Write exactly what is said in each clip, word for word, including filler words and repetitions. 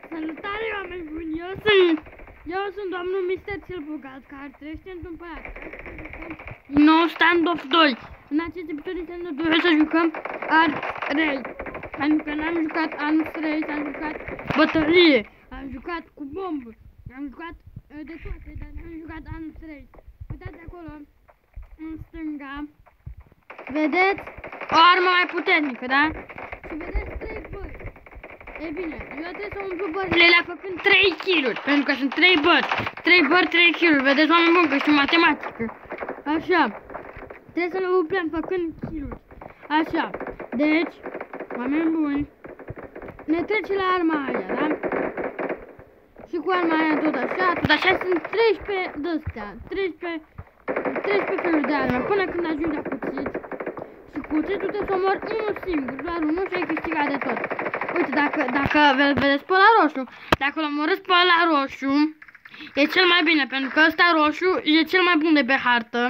Salutare, oameni buni! Eu sunt... Eu sunt domnul mister cel bogat, care trăiește într-un părat. Din nou stand-off doi. În acest episod de doi să jucăm Arms Race. Pentru că n-am jucat Arms Race, am jucat bătălie. Am jucat cu bombă. Am jucat uh, de toate, dar n-am jucat Arms Race. Uitați acolo, în stânga. Vedeți? O armă mai puternică, da? Și vedeți trei băți. E bine, eu trebuie să umplu bările alea făcând trei kill-uri. Pentru că sunt trei bări. trei bări, trei kill-uri. Vedeți, oameni buni, că știu matematică. Așa. Trebuie să le umplem făcând kill-uri. Așa. Deci, oameni buni, ne trece la arma aia, da? Și cu arma aia tot așa, tot așa sunt treisprezece de-astea. treisprezece, treisprezece feluri de arme. Până când ajungi la cuțit. Și cuțitul trebuie să omori unul singur, doar unul și ai câștigat de tot. Uite, dacă, dacă vedeți pe ăla roșu, dacă îl omorâți pe ăla roșu, e cel mai bine, pentru că ăsta roșu e cel mai bun de pe hartă.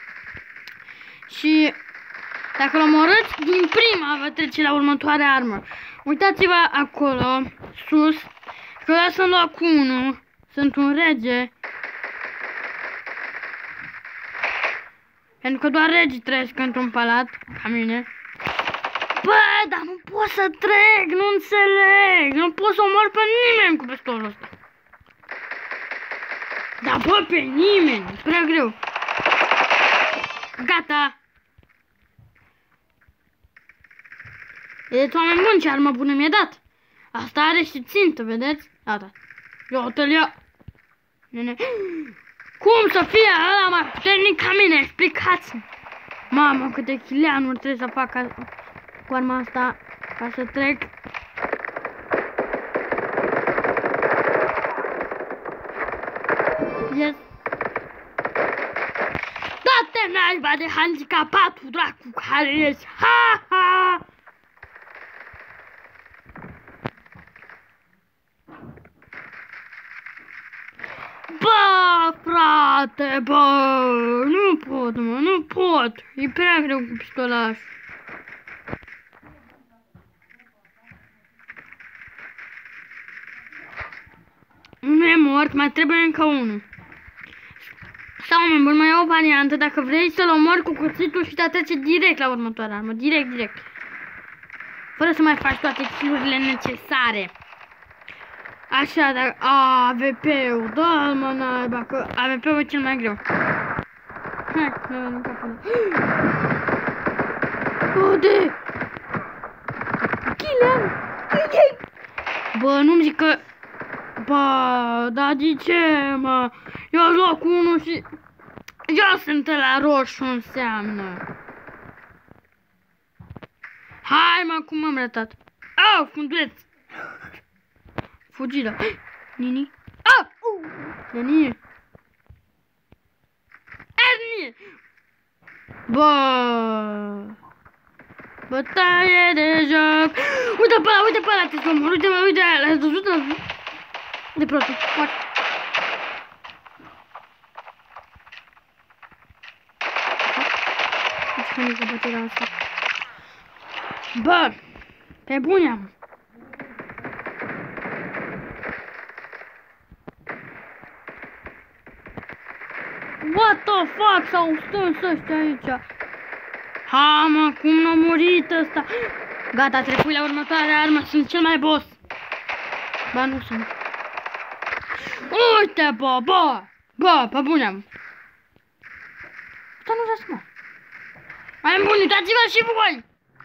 Și dacă îl omorâți, din prima vă trece la următoarea armă. Uitați-vă acolo, sus, că ăla sunt locul unu, sunt un rege. Pentru că doar regii trăiesc într-un palat, ca mine. Bă, dar nu pot să trec, nu înțeleg, nu pot să omor pe nimeni cu pistolul ăsta. Dar bă, pe nimeni, e prea greu. Gata. Vedeți, oameni buni, ce armă bună mi-a dat. Asta are și țintă, vedeți? Gata. Eu te-l iau. Nene. Cum să fie ăla mai puternic ca mine? Explicați-mi. Mamă, câte chileanuri trebuie să fac ca... cu arma asta ca să trec. Yes. Da-te naiba de handicapatul dracu care ești. Ha, ha. Bă, frate, bă, nu pot, mă, nu pot. E prea greu cu pistolașul. Nu e mort, mai trebuie încă unul. Sau, oameni buni, mai e o variantă. Dacă vrei să-l omori cu cuțitul și te trece direct la următoarea armă. Direct, direct. Fără să mai faci toate kill-urile necesare. Așa, dar... A, A V P-ul, da, mă, naiba, că A V P-ul e cel mai greu. Hai, mi-a venit capul. Ode! Chilean! Bă, nu-mi zic că... Bă, dar de ce, mă? Eu joc unul și... Eu sunt la roșu, înseamnă. Hai, mă, cum m-am rătat? Au, funduleț! Fugiră. Nini? Ah! Nini? Ernie! Bă! Bătaie de joc! Uite pe ăla, uite pe ăla, te somor, uite, uite, l-ați văzut, l-ați văzut? De prostul, moare. Uite-mi mică băterea asta. Bă! Pe bune am. What the fuck? S-au stâns ăștia aici. Ha, mă, cum n-a murit ăsta? Gata, trebuie la următoarea armă, sunt cel mai boss. Ba, nu sunt. Uite, bă, bă, bă, pe bune am. Asta nu vrea să mă. Mai bun, uitați-vă și voi.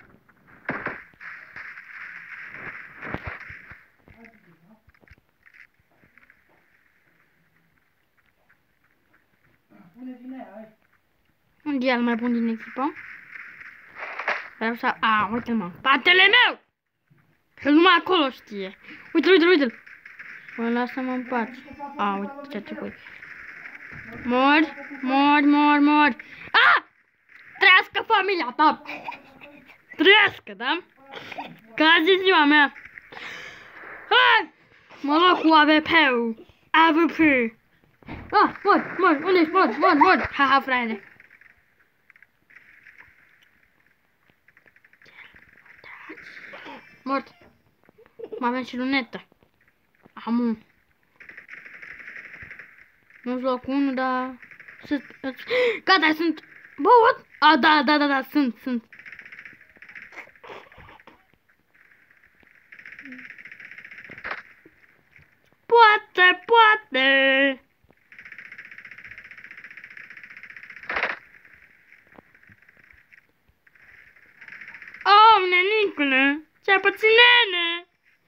Unde e al mai bun din echipă? Vreau să... A, uite-l, mă, spatele meu! Că numai acolo știe. Uite-l, uite-l, uite-l. Mă, lasă-mă în pace. A, uite ce-a trecut. Mori, mori, mori, mori. A! Trăiască familia ta! Trăiască, da? Că azi e ziua mea. Hai! Mă luat cu A V P-ul. A V P. Ah, mori, mori, unde ești? Mori, mori, mori. Ha, ha, fraiere. Mort. Mai avem și lunetă. Am un... Nu-ți loc unu, dar... Gata, sunt... Bă, what? A, da, da, da, da, sunt, sunt. Poate, poate. Oh, nenicule, ce-a pățit nene?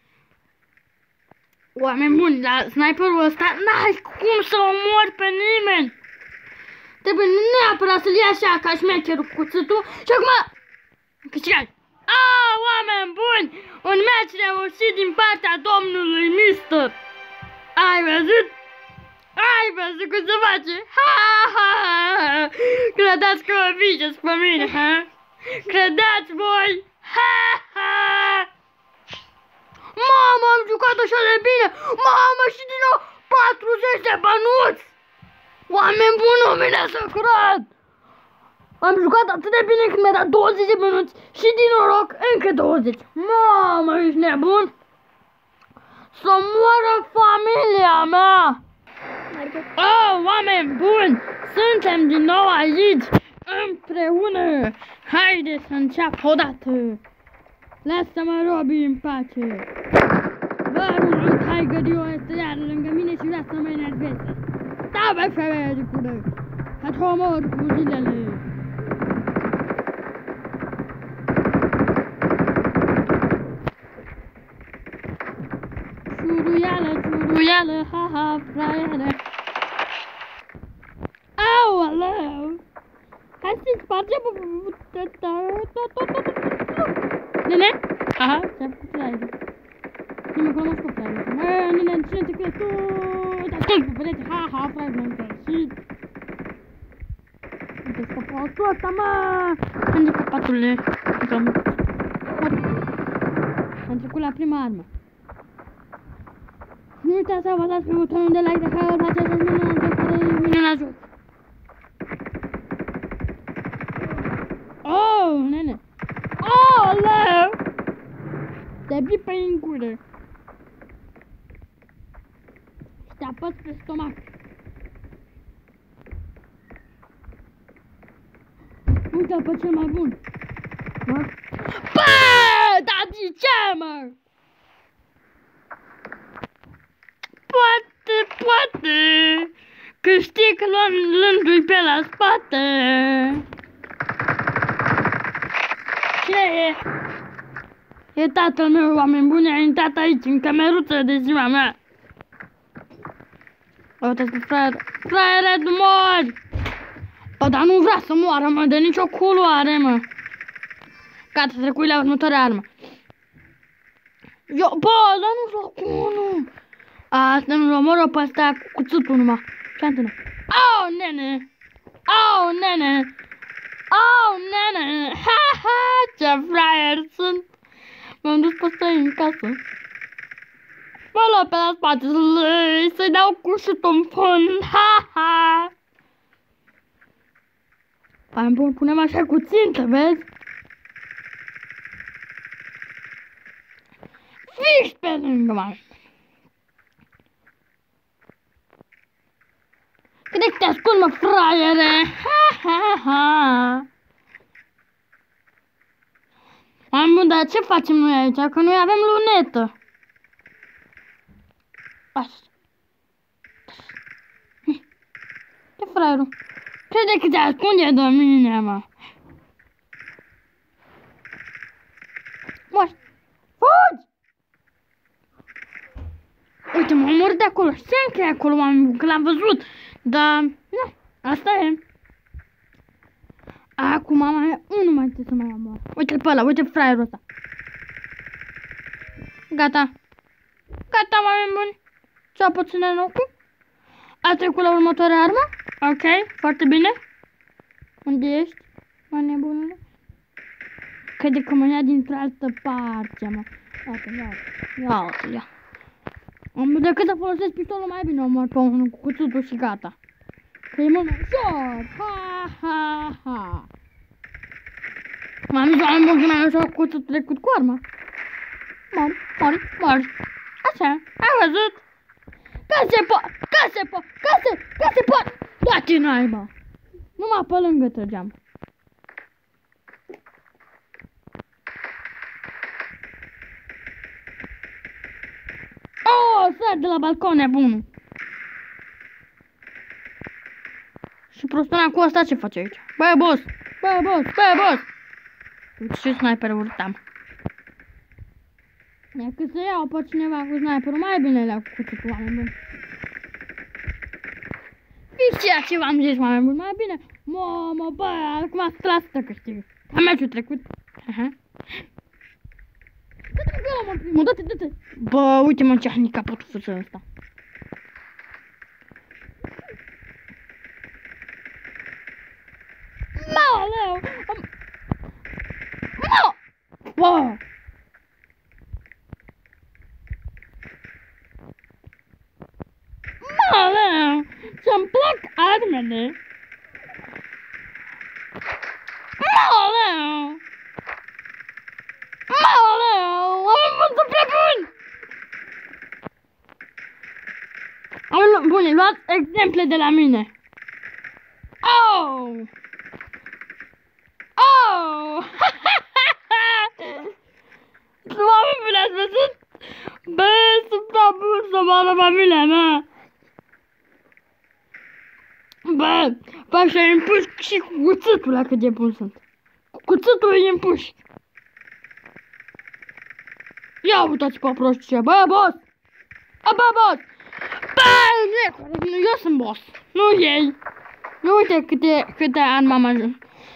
Oameni buni, la sniperul ăsta n-ai cum să omori pe nimeni. Trebuie neapărat să-l ia așa ca șmecherul cu cuțitul și acum câștigai. Ah, oameni buni, un meci reușit din partea domnului Mister. Ai văzut? Ai văzut cum se face? Ha, ha, ha. Credeți că mă vingeți pe mine, ha? Credeți voi? Ha, ha. Mamă, am jucat așa de bine! Mamă, și din nou patruzeci de bănuți! Oameni buni, nu vine să cred! Am jucat atât de bine când mi-a dat douăzeci de minuți și din noroc încă douăzeci. Mamă, ești nebun? Să moară familia mea! Oh, oameni buni! Suntem din nou aici, împreună! Haide să înceapă odată! Lasă-mă, Robi, în pace! Barul lui Tiger Dio este iar lângă mine și vrea să mă enerveze. Da, bă, femeie de cură! Să-ți omor fuzilele! Ciuruială, ciuruială, ha-ha, fraiere! Au, aleu! Hai să-i spargem! Nene? Aha, ce-a făcut la el? Nu mă cunosc cu fraiere. Mă, nene, cine te crezi tu? Uite-l pe perete, ha-ha, fraiere, m-am greșit. Uite-ți căpatul ăsta, mă! Unde-i căpatule? Am trecut la prima armă. Nu uitați să apăsați pe butonul de like dacă vă place acest minunat joc care e minunat joc. Oh, nene! Oh, leu! Te bipe în gură. Și te apăs pe stomac. Uite-l pe cel mai bun. Bă, dar de ce, mă? Poate, poate, câștig luându-i pe la spate. Ce e? E tatăl meu, oameni buni, a intrat aici, în cameruță de ziua mea. Uite-ți, fraier, fraiere, nu mori! O, dar nu vrea să moară, mă, de nicio culoare, mă. Gata, trecui la următoarea armă. Eu, bă, dar nu joc cu unul. Asta nu-l omoră pe ăsta cu cuțutul numai. Ce antena? Au, nene! Au, nene! Au, nene! Ha, ha! Ce fraier sunt! M-am dus pe ăsta în casă. Mă lua pe la spate să-i dau cu șutul în fund. Ha, ha! Mai bun, punem așa cu țintă, vezi? Fix pe lângă mine. Cât de te ascult, mă, fraiere? Ha, ha, ha! Am bun, dar ce facem noi aici? Că noi avem lunetă. Așa. Ce fraierul? Crede că te ascunde de mine, mă. Moși! Fugi! Uite, m-am omorât de acolo. Știam că e acolo, că l-am văzut. Dar, nu, asta e. Acum mai unul mai trebuie să mai omor. Uite-l pe ăla, uite fraierul ăsta. Gata. Gata, oameni buni. Ce-a puțin în ochi? A trecut la următoarea armă. Ok, foarte bine. Unde ești? Mă, nebunule. Crede că mă ia dintr-o altă parte, mă. Iată, iată, iată, ia. Decât să folosesc pistolul, mai bine omor pe unul cu cuțutul și gata. Că e mult mai ușor. Ha, ha, ha. M-am zis, oameni buni, că mi-am ușor cu cuțutul trecut cu arma. Mori, mori, mori. Așa, ai văzut? Că se pot, că se pot, că se, că se pot. Da-te naiba. Numai pe lângă trăgeam. Oh, sar de la balcon, nebunul. Și prostuna cu asta ce face aici? Bă, boss! Bă, boss! Bă, boss! Uite ce sniper urtam. Dacă să iau pe cineva cu sniperul, mai bine le-au cu cuțitul, oameni buni. Fix ceea ce v-am zis, oameni buni, mai bine. Mamă, bă, acum ați tras să câștig. Am meciul trecut. Aha. Dă-te pe mă, primul, dă-te, dă-te. Bă, uite-mă ce handicap pot făcut ăsta. Maoleu! No! Bă! Maoleu! Ce-mi plac armele! Maoleu! Maoleu! Am văzut prea bun! Am bune, luați exemple de la mine. Oh! Oh! Oameni bune, ați văzut? Bă, sunt prea bun să moară familia mea. Bă, fac să-i împușc și cu cuțitul la cât de bun sunt. Cu cuțitul îi împușc. Ia uitați pe prostie, bă, boss! A, bă, boss! Bă, nu, eu sunt boss, nu ei. Nu uite câte, câte ani m-am ajuns.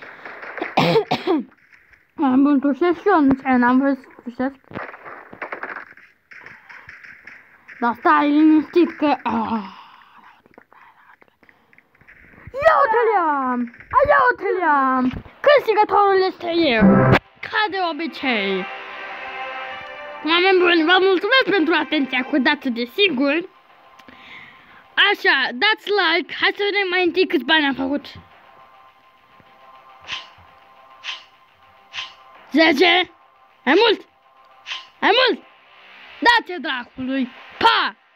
Am bun, tușesc și eu, nu ce n-am vrut să tușesc. Dar stai liniștit că... Oh. Ia uite-l-am! Ia uite-l-am! Câștigătorul este eu! Ca de obicei! Oameni buni, vă mulțumesc pentru atenția acordată, desigur. Așa, dați like, hai să vedem mai întâi câți bani am făcut. zece? Mai mult? Mai mult? Da-te dracului! Pa!